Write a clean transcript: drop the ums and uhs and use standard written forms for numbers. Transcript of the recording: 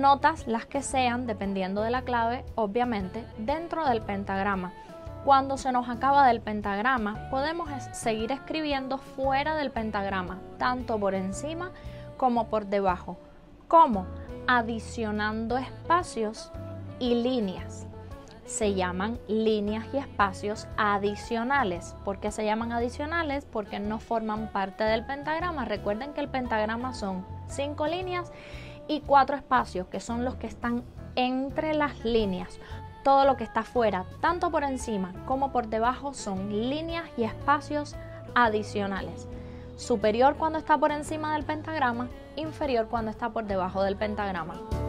notas las que sean, dependiendo de la clave, obviamente, dentro del pentagrama. Cuando se nos acaba del pentagrama, podemos seguir escribiendo fuera del pentagrama, tanto por encima como por debajo. ¿Cómo? Adicionando espacios y líneas. Se llaman líneas y espacios adicionales. ¿Por qué se llaman adicionales? Porque no forman parte del pentagrama. Recuerden que el pentagrama son 5 líneas y 4 espacios, que son los que están entre las líneas. Todo lo que está fuera, tanto por encima como por debajo, son líneas y espacios adicionales. Superior cuando está por encima del pentagrama, inferior cuando está por debajo del pentagrama.